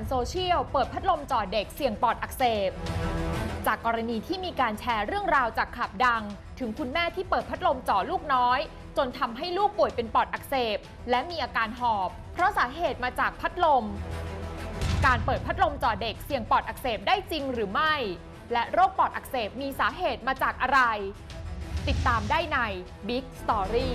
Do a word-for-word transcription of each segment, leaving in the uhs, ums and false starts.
โซเชียลเปิดพัดลมจ่อเด็กเสี่ยงปอดอักเสบจากกรณีที่มีการแชร์เรื่องราวจากข่าวดังถึงคุณแม่ที่เปิดพัดลมจ่อลูกน้อยจนทำให้ลูกป่วยเป็นปอดอักเสบและมีอาการหอบเพราะสาเหตุมาจากพัดลมการเปิดพัดลมจ่อเด็กเสี่ยงปอดอักเสบได้จริงหรือไม่และโรคปอดอักเสบมีสาเหตุมาจากอะไรติดตามได้ใน Big Story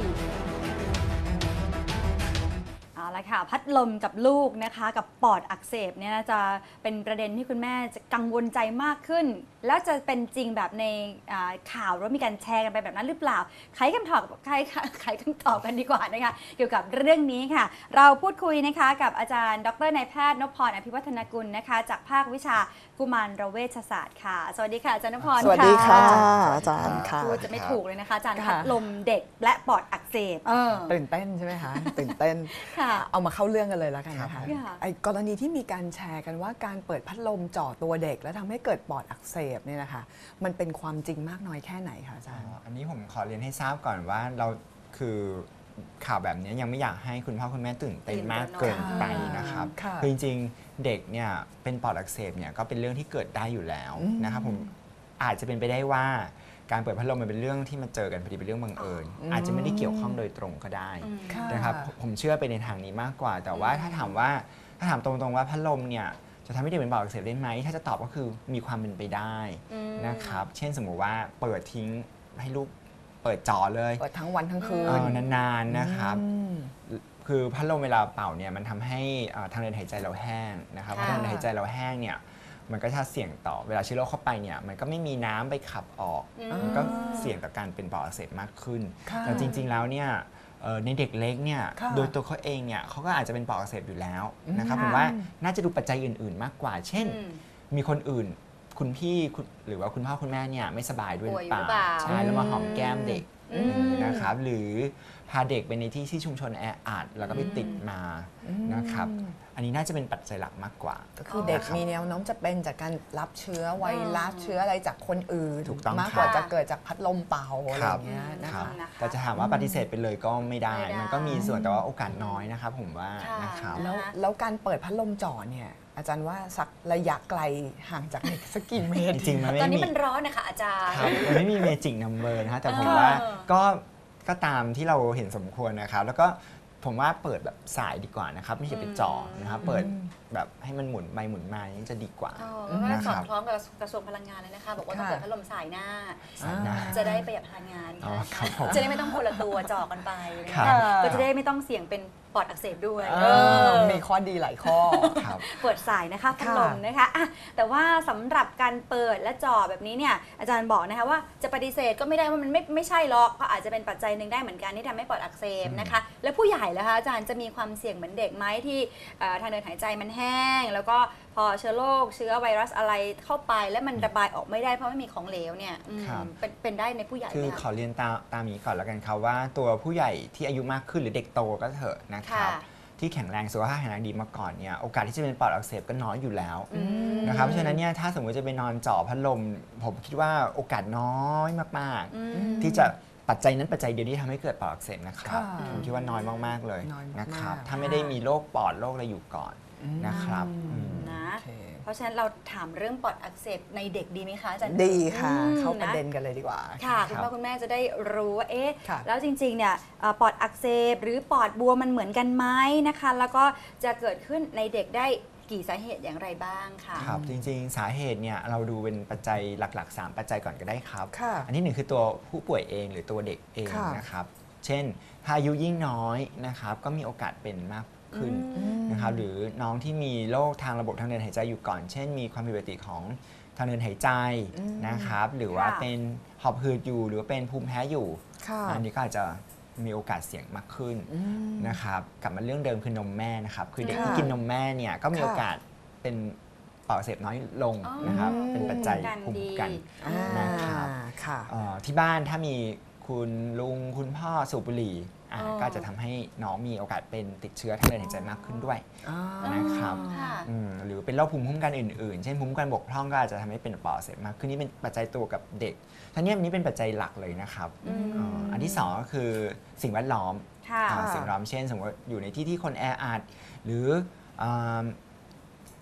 เอาละค่ะพัดลมกับลูกนะคะกับปอดอักเสบเนี่ยจะเป็นประเด็นที่คุณแม่จะกังวลใจมากขึ้นแล้วจะเป็นจริงแบบในข่าวหรือมีการแชร์กันไปแบบนั้นหรือเปล่าไขคำตอบไขไขคำตอบกันดีกว่านะคะเกี่ยวกับเรื่องนี้ค่ะเราพูดคุยนะคะกับอาจารย์ดรนายแพทย์นพพรอภิวัฒนกุลนะคะจากภาควิชากุมารเวชศาสตร์ค่ะสวัสดีค่ะอาจารย์นพพรสวัสดีค่ะอาจารย์ค่ะพูดจะไม่ถูกเลยนะคะอาจารย์พัดลมเด็กและปอดอักเสบตื่นเต้นใช่ไหมคะตื่นเต้นเอามาเข้าเรื่องกันเลยแล้วกันนะคะไอ้กรณีที่มีการแชร์กันว่าการเปิดพัดลมจ่อตัวเด็กแล้วทำให้เกิดปอดอักเสบเนี่ยนะคะมันเป็นความจริงมากน้อยแค่ไหนคะอาจารย์อันนี้ผมขอเรียนให้ทราบก่อนว่าเราคือข่าวแบบนี้ยังไม่อยากให้คุณพ่อคุณแม่ตื่นเต้นมากเกินไปนะครับคือจริงๆเด็กเนี่ยเป็นปอดอักเสบเนี่ยก็เป็นเรื่องที่เกิดได้อยู่แล้วนะครับผมอาจจะเป็นไปได้ว่าการเปิดพัดลมมันเป็นเรื่องที่มาเจอกันพอดีเป็นเรื่องบังเอิญอาจจะไม่ได้เกี่ยวข้องโดยตรงก็ได้นะครับผมเชื่อไปในทางนี้มากกว่าแต่ว่าถ้าถามว่าถ้าถามตรงๆว่าพัดลมเนี่ยจะทำให้เด็กเป็นปอดอักเสบได้ไหมถ้าจะตอบก็คือมีความเป็นไปได้นะครับเช่นสมมติว่าเปิดทิ้งให้ลูกเปิดจ่อเลยเปิดทั้งวันทั้งคืนนานๆนะครับคือพัดลมเวลาเป่าเนี่ยมันทำให้ทางเดินหายใจเราแห้งนะครับเพราะทางเดินหายใจเราแห้งเนี่ยมันก็จะเสี่ยงต่อเวลาเชื้อโรคเข้าไปเนี่ยมันก็ไม่มีน้ำไปขับออกมันก็เสี่ยงต่อการเป็นปอดอักเสบมากขึ้นแต่จริงๆแล้วเนี่ยในเด็กเล็กเนี่ยโดยตัวเขาเองเนี่ยเขาก็อาจจะเป็นปอดอักเสบอยู่แล้วนะครับผมว่าน่าจะดูปัจจัยอื่นๆมากกว่าเช่นมีคนอื่นคุณพี่หรือว่าคุณพ่อคุณแม่เนี่ยไม่สบายด้วยหรือเปล่าใช่แล้วมาหอมแก้มเด็กนะครับหรือพาเด็กไปในที่ที่ชุมชนแออัดแล้วก็ไปติดมานะครับอันนี้น่าจะเป็นปัจจัยหลักมากกว่าก็คือเด็กมีแนวโน้มจะเป็นจากการรับเชื้อไวรัสเชื้ออะไรจากคนอื่นถูกต้องมากกว่าจะเกิดจากพัดลมเป่าอะไรอย่างเงี้ยนะคะแต่จะถามว่าปฏิเสธไปเลยก็ไม่ได้มันก็มีส่วนแต่ว่าโอกาสน้อยนะครับผมว่านะครับแล้วแล้วการเปิดพัดลมจ่อเนี่ยอาจารย์ว่าสักระยะไกลห่างจากเด็กสักกี่เมตรจริงๆมันไม่มีตอนนี้มันร้อนนะคะอาจารย์มันไม่มีเมจิกนัมเบอร์นะฮะแต่ผมว่าก็ก็ตามที่เราเห็นสมควรนะครับแล้วก็ผมว่าเปิดแบบสายดีกว่านะครับไม่ใช่เป็นจ่อนะครับเปิดแบบให้มันหมุนไปหมุนมานี่จะดีกว่าก็สอดคล้องกับกระทรวงพลังงานเลยนะคะบอกว่าต้องเปิดพัดลมสายหน้าจะได้ประหยัดพลังงานจะได้ไม่ต้องคนละตัวจ่อกันไปก็จะได้ไม่ต้องเสี่ยงเป็นปอดอักเสบด้วยมีข้อดีหลายข้อเปิดสายนะคะพัดลมนะคะแต่ว่าสำหรับการเปิดและจ่อแบบนี้เนี่ยอาจารย์บอกนะคะว่าจะปฏิเสธก็ไม่ได้ว่ามันไม่ไม่ใช่หรอกเพราะอาจจะเป็นปัจจัยหนึ่งได้เหมือนกันที่ทำให้ปอดอักเสบนะคะและผู้ใหญ่ล่ะคะอาจารย์จะมีความเสี่ยงเหมือนเด็กไหมที่ทางเดินหายใจมันแห้งแล้วก็พอเชื้อโรคเชื้อไวรัสอะไรเข้าไปแล้วมันระบายออกไม่ได้เพราะไม่มีของเหลวเนี่ยเป็นเป็นได้ในผู้ใหญ่คือขอเรียนตามตามนี้ก่อนแล้วกันครับว่าตัวผู้ใหญ่ที่อายุมากขึ้นหรือเด็กโตก็เถอะนะครับที่แข็งแรงสุขภาพแข็งแรงดีมาก่อนเนี่ยโอกาสที่จะเป็นปอดอักเสบก็น้อยอยู่แล้วนะครับเพราะฉะนั้นเนี่ยถ้าสมมติจะไปนอนจ่อพัดลมผมคิดว่าโอกาสน้อยมากๆที่จะปัจจัยนั้นปัจจัยเดียวที่ทำให้เกิดปอดอักเสบนะครับผมคิดว่าน้อยมากๆเลยนะครับถ้าไม่ได้มีโรคปอดโรคอะไรอยู่ก่อนนะครับนะเพราะฉะนั้นเราถามเรื่องปอดอักเสบในเด็กดีไหมคะอาจารย์ดีค่ะเข้าประเด็นกันเลยดีกว่าค่ะคุณพ่อคุณแม่จะได้รู้ว่าเอ๊ะแล้วจริงๆเนี่ยปอดอักเสบหรือปอดบวมมันเหมือนกันไหมนะคะแล้วก็จะเกิดขึ้นในเด็กได้กี่สาเหตุอย่างไรบ้างค่ะครับจริงๆสาเหตุเนี่ยเราดูเป็นปัจจัยหลักๆสามปัจจัยก่อนก็ได้ครับอันที่หนึ่งคือตัวผู้ป่วยเองหรือตัวเด็กเองนะครับเช่นถ้าอายุยิ่งน้อยนะครับก็มีโอกาสเป็นมากขึ้นนะครับหรือน้องที่มีโรคทางระบบทางเดินหายใจอยู่ก่อนเช่นมีความผิดปกติของทางเดินหายใจนะครับหรือว่าเป็นหอบหืดอยู่หรือว่าเป็นภูมิแพ้อยู่อันนี้ก็อาจจะมีโอกาสเสี่ยงมากขึ้นนะครับกลับมาเรื่องเดิมคือนมแม่นะครับคือเด็กที่กินนมแม่เนี่ยก็มีโอกาสเป็นปอดอักเสบน้อยลงนะครับเป็นปัจจัยภูมิคุ้มกันนะครับที่บ้านถ้ามีคุณลุงคุณพ่อสูบบุหรี่ก็จะทำให้น้องมีโอกาสเป็นติดเชื้อทางเดินหายใจมากขึ้นด้วยนะครับหรือเป็นโรคภูมิคุ้มกันอื่นๆเช่นภูมิคุ้มกันบกพร่องก็อาจจะทำให้เป็นปอดอักเสบมากขึ้นนี่เป็นปัจจัยตัวกับเด็กทั้งนี้อันนี้เป็นปัจจัยหลักเลยนะครับอันที่สองก็คือสิ่งแวดล้อมสิ่งแวดล้อมเช่นสมมติอยู่ในที่ที่คนแออัดหรือ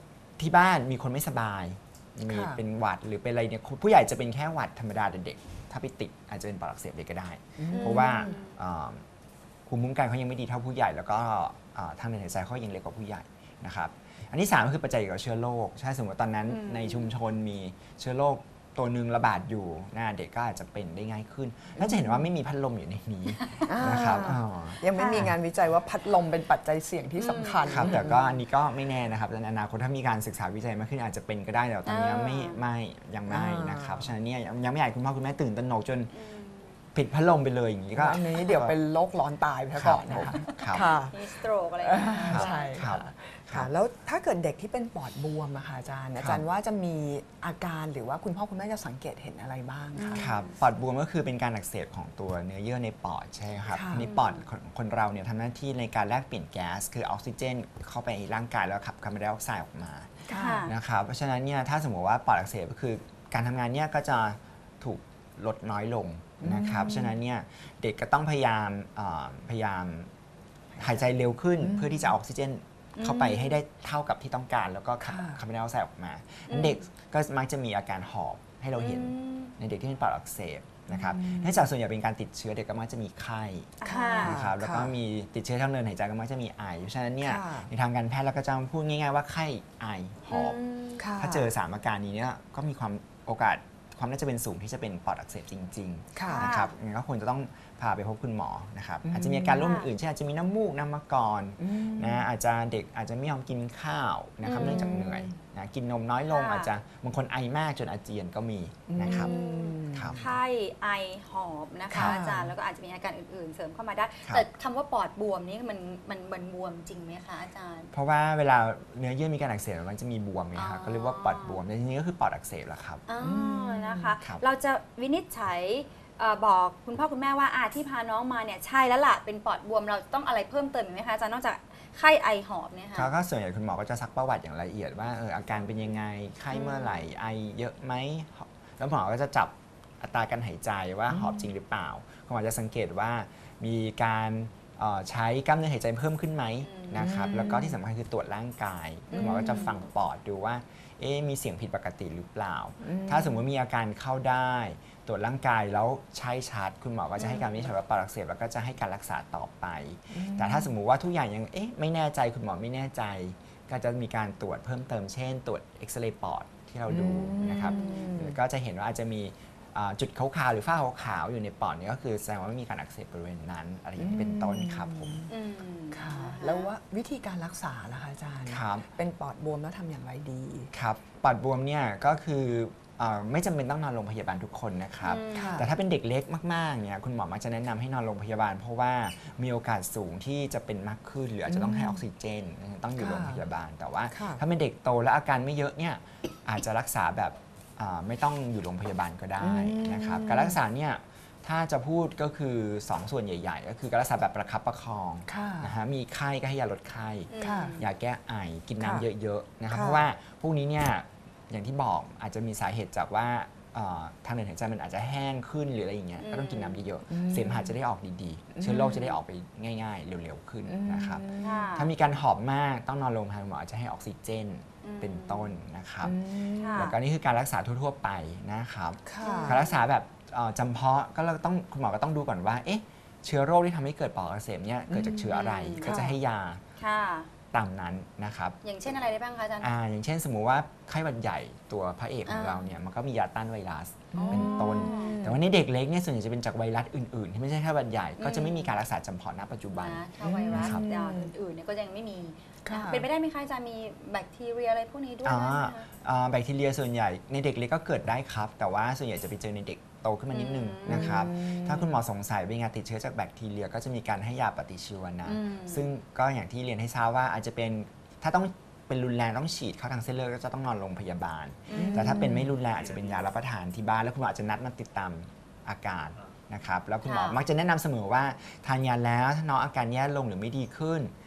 ที่บ้านมีคนไม่สบายมีเป็นหวัดหรือเป็นอะไรเนี่ยผู้ใหญ่จะเป็นแค่หวัดธรรมดาแต่เด็กถ้าไปติดอาจจะเป็นปอดอักเสบเลยก็ได้เพราะว่าภูมิคุ้มกันเขายังไม่ดีเท่าผู้ใหญ่แล้วก็ทางเดินหายใจเขายังเล็กกว่าผู้ใหญ่นะครับอันที่สามก็คือปัจจัยเกี่ยวกับเชื้อโรคใช่สมมติตอนนั้นในชุมชนมีเชื้อโรคตัวหนึ่งระบาดอยู่หน้าเด็กก็อาจจะเป็นได้ง่ายขึ้นแล้วจะเห็นว่าไม่มีพัดลมอยู่ในนี้นะครับยังไม่มีงานวิจัยว่าพัดลมเป็นปัจจัยเสี่ยงที่สำคัญครับแต่ก็อันนี้ก็ไม่แน่นะครับในอนาคตถ้ามีการศึกษาวิจัยมากขึ้นอาจจะเป็นก็ได้แต่ตอนนี้ไม่ไม่ยังไม่นะครับฉะนั้นเนี่ยยังไม่อยากคุณพ่อคุณแม่ตื่นตระหนกจนผิดพัดลมไปเลยอย่างนี้ก็อันนี้เดี๋ยวเป็นโรคร้อนตายไปก่อนนะคะค่ะมีสโตรกอะไรใช่ค่ะค่ะแล้วถ้าเกิดเด็กที่เป็นปอดบวมอะค่ะอาจารย์อาจารย์ว่าจะมีอาการหรือว่าคุณพ่อคุณแม่จะสังเกตเห็นอะไรบ้างคะครับปอดบวมก็คือเป็นการอักเสบของตัวเนื้อเยื่อในปอดใช่ครับในปอดคนเราเนี่ยทำหน้าที่ในการแลกเปลี่ยนแก๊สคือออกซิเจนเข้าไปในร่างกายแล้วขับคาร์บอนไดออกไซด์ออกมานะครับเพราะฉะนั้นเนี่ยถ้าสมมติว่าปอดอักเสบก็คือการทำงานเนี่ยก็จะถูกลดน้อยลงนะครับฉะนั้นเนี่ยเด็กก็ต้องพยายามพยายามหายใจเร็วขึ้นเพื่อที่จะออกซิเจนเข้าไปให้ได้เท่ากับที่ต้องการแล้วก็ขับคาร์บอนไดออกไซด์ออกมาเด็กก็มักจะมีอาการหอบให้เราเห็นในเด็กที่เป็นปอดอักเสบนะครับเนื่องจากส่วนใหญ่เป็นการติดเชื้อเด็กก็มักจะมีไข้นะครับแล้วก็มีติดเชื้อทางเดินหายใจก็มักจะมีไอเพราะฉะนั้นเนี่ยในทางการแพทย์เราก็จะพูดง่ายๆว่าไข้ไอหอบถ้าเจอสามอาการนี้เนี่ยก็มีความโอกาสความน่าจะเป็นสูงที่จะเป็นปอดอักเสบจริงๆนะครับงั้นก็ควรจะต้องพาไปพบคุณหมอนะครับอาจจะมีอาการร่วมอื่นเช่นอาจจะมีน้ำมูกน้ำมังกรนะอาจจะเด็กอาจจะไม่ยอมกินข้าวนะครับเนื่องจากเหนื่อยนะกินนมน้อยลงอาจจะบางคนไอมากจนอาเจียนก็มีนะครับไข้ไอหอบนะคะอาจารย์แล้วก็อาจจะมีอาการอื่นๆเสริมเข้ามาได้แต่คำว่าปอดบวมนี่มันมันมันบวมจริงไหมคะอาจารย์เพราะว่าเวลาเนื้อเยื่อมีการอักเสบมันจะมีบวมไงคะก็เรียกว่าปอดบวมแต่จริงๆก็คือปอดอักเสบแหละครับอ๋อนะคะเราจะวินิจฉัยบอกคุณพ่อคุณแม่ว่าอาที่พาน้องมาเนี่ยใช่แล้วล่ะเป็นปอดบวมเราต้องอะไรเพิ่มเติมอีกไหมคะอาจารย์นอกจากไข้ไอหอบเนี่ยค่ะก็ส่วนใหญ่คุณหมอก็จะซักประวัติอย่างละเอียดว่าเอออาการเป็นยังไงไข้เมื่อไหร่ไอเยอะไหมแล้วหมอก็จะจับอัตราการหายใจว่าหอบจริงหรือเปล่าคุณหมอจะสังเกตว่ามีการใช้กล้ามเนื้อหายใจเพิ่มขึ้นไหมนะครับแล้วก็ที่สำคัญคือตรวจร่างกายคุณหมอก็จะฟังปอดดูว่าเอ๊ะมีเสียงผิดปกติหรือเปล่าถ้าสมมติมีอาการเข้าได้ตรวจร่างกายแล้วใช่ชัดคุณหมอก็จะให้การวินิจฉัยว่าปอดอักเสบแล้วก็จะให้การรักษาต่อไปแต่ถ้าสมมุติว่าทุกอย่างยังเอ๊ะไม่แน่ใจคุณหมอไม่แน่ใจก็จะมีการตรวจเพิ่มเติมเช่นตรวจเอ็กซเรย์ปอดที่เราดูนะครับก็จะเห็นว่าอาจจะมีจุดขาวๆหรือฝ้าขาวๆอยู่ในปอดนี่ก็คือแสดงว่ามีการอักเสบบริเวณนั้นอะไรอย่างนี้เป็นต้นครับผมค่ะแล้วว่าวิธีการรักษาล่ะคะอาจารย์เป็นปอดบวมแล้วทำอย่างไรดีครับปอดบวมเนี่ยก็คือไม่จำเป็นต้องนอนโรงพยาบาลทุกคนนะครับแต่ถ้าเป็นเด็กเล็กมากๆเนี่ยคุณหมอมักจะแนะนำให้นอนโรงพยาบาลเพราะว่ามีโอกาสสูงที่จะเป็นมากขึ้นหรืออาจจะต้องให้ออกซิเจนต้องอยู่โรงพยาบาลแต่ว่าถ้าเป็นเด็กโตและอาการไม่เยอะเนี่ยอาจจะรักษาแบบไม่ต้องอยู่โรงพยาบาลก็ได้นะครับการรักษาเนี่ยถ้าจะพูดก็คือสองส่วนใหญ่ๆก็คือการรักษาแบบประคับประคองนะฮะมีไข้ก็ให้ยาลดไข้ยาแก้ไอกินน้ำเยอะๆนะครับเพราะว่าพวกนี้เนี่ยอย่างที่บอกอาจจะมีสาเหตุจากว่าทางเดินหายใจมันอาจจะแห้งขึ้นหรืออะไรอย่างเงี้ยก็ต้องกินน้ำเยอะๆเสมหะจะได้ออกดีๆเชื้อโรคจะได้ออกไปง่ายๆเร็วๆขึ้นนะครับถ้ามีการหอบมากต้องนอนโรงพยาบาลหมออาจจะให้ออกซิเจนเป็นต้นนะครับแล้วก็นี่คือการรักษาทั่วๆไปนะครับการรักษาแบบจำเพาะก็เราต้องคุณหมอก็ต้องดูก่อนว่าเอ๊ะเชื้อโรคที่ทำให้เกิดปอดอักเสบเนี่ยเกิดจากเชื้ออะไรก็จะให้ยาตามนั้นนะครับอย่างเช่นอะไรได้บ้างคะอาจารย์อ่าอย่างเช่นสมมุติว่าไข้หวัดใหญ่ตัวพระเอกของเราเนี่ยมันก็มียาต้านไวรัสเป็นต้นแต่ว่าในเด็กเล็กเนี่ยส่วนใหญ่จะเป็นจากไวรัสอื่นๆที่ไม่ใช่ไข้หวัดใหญ่ก็จะไม่มีการรักษาจำเพาะณปัจจุบันถ้าไวรัสอื่นๆเนี่ยก็ยังไม่มีเป็นไปได้ไหมคะอาจารย์มีแบคทีเรียอะไรพวกนี้ด้วยไหมคะแบคทีเรียส่วนใหญ่ในเด็กเล็กก็เกิดได้ครับแต่ว่าส่วนใหญ่จะไปเจอในเด็กโตขึ้นมานิดนึงนะครับถ้าคุณหมอสงสัยเป็นการติดเชื้อจากแบคทีเรียก็จะมีการให้ยาปฏิชีวนะซึ่งก็อย่างที่เรียนให้ทราบว่าอาจจะเป็นถ้าต้องเป็นรุนแรงต้องฉีดเข้าทางเส้นเลือดก็จะต้องนอนโรงพยาบาลแต่ถ้าเป็นไม่รุนแรงอาจจะเป็นยารับประทานที่บ้านแล้วคุณหมออาจจะนัดมาติดตามอาการนะครับแล้วคุณหมอมักจะแนะนำเสมอว่าทานยาแล้วถ้าน้องอาการแย่ลงหรือไม่ดีขึ้น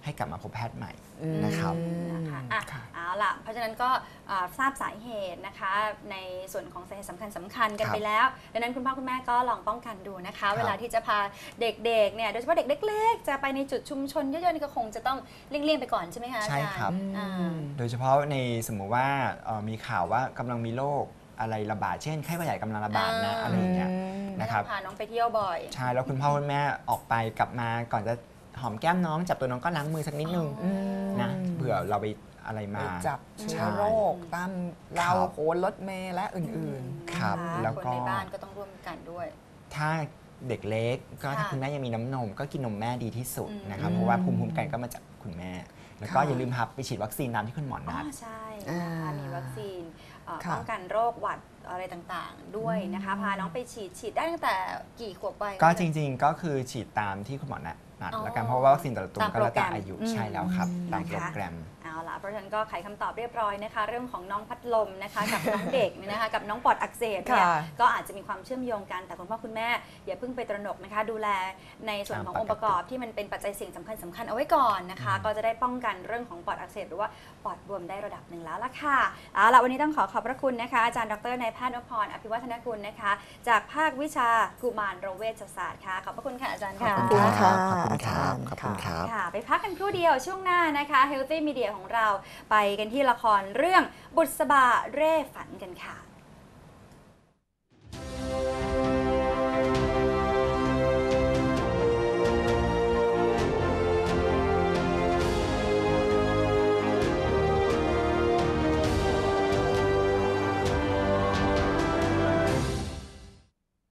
ให้กลับมาพบแพทย์ใหม่นะครับนะคะอ่ะเอาล่ะเพราะฉะนั้นก็ทราบสาเหตุนะคะในส่วนของสาเหตุสำคัญสำคัญกันไปแล้วดังนั้นคุณพ่อคุณแม่ก็ลองป้องกันดูนะคะเวลาที่จะพาเด็กๆเนี่ยโดยเฉพาะเด็กเล็กๆจะไปในจุดชุมชนเยอะๆนี่ก็คงจะต้องเลี่ยงๆไปก่อนใช่ไหมคะอาจารย์ใช่ครับโดยเฉพาะในสมมุติว่ามีข่าวว่ากำลังมีโรคอะไรระบาดเช่นไข้หวัดใหญ่กำลังระบาดนะอะไรอย่างเงี้ยนะครับพาน้องไปเที่ยวบ่อยใช่แล้วคุณพ่อคุณแม่ออกไปกลับมาก่อนจะหอมแก้มน้องจับตัวน้องก็ล้างมือสักนิดนึงนะเผื่อเราไปอะไรมาจับเชื้อโรคตามเราโคนรถเมล์และอื่นๆครับแล้วก็คนในบ้านก็ต้องร่วมกันด้วยถ้าเด็กเล็กก็ถ้าคุณแม่ยังมีน้ำนมก็กินนมแม่ดีที่สุดนะครับเพราะว่าภูมิคุ้มกันก็มาจากคุณแม่แล้วก็อย่าลืมครับไปฉีดวัคซีนตามที่คุณหมอนัดใช่นะคะมีวัคซีนป้องกันโรคหวัดอะไรต่างๆด้วยนะคะพาน้องไปฉีดฉีดได้ตั้งแต่กี่ขวบไปก็จริงๆก็คือฉีดตามที่คุณหมอนัดแล้วกันเพราะว่าวัคซีนแต่ละตัวก็แล้วแต่อายุใช่แล้วครับตามโปรแกรมเอาล่ะเพราะฉะนั้นก็ไขคำตอบเรียบร้อยนะคะเรื่องของน้องพัดลมนะคะกับน้องเด็กนะคะกับน้องปอดอักเสบเนี่ยก็อาจจะมีความเชื่อมโยงกันแต่คุณพ่อคุณแม่อย่าเพิ่งไปตระหนกนะคะดูแลในส่วนขององค์ประกอบที่มันเป็นปัจจัยเสี่ยงสำคัญสำคัญเอาไว้ก่อนนะคะก็จะได้ป้องกันเรื่องของปอดอักเสบหรือว่าปอดบวมได้ระดับหนึ่งแล้วล่ะค่ะเอาล่ะวันนี้ต้องขอขอบพระคุณนะคะอาจารย์ดรนายแพทย์นพพรอภิวัฒนกุลนะคะจากภาควิชากุมารเวชศาสตร์ค่ะขอบพระคุณค่ะอาจารย์ค่ะขอบคุณค่ะขอบคุณครับขอบคุณครับค่ะไปพักกันครู่เดียวช่วงหน้านะคะ Healthy Media ของเราไปกันที่ละครเรื่องบุษบาเร่ฝันกันค่ะ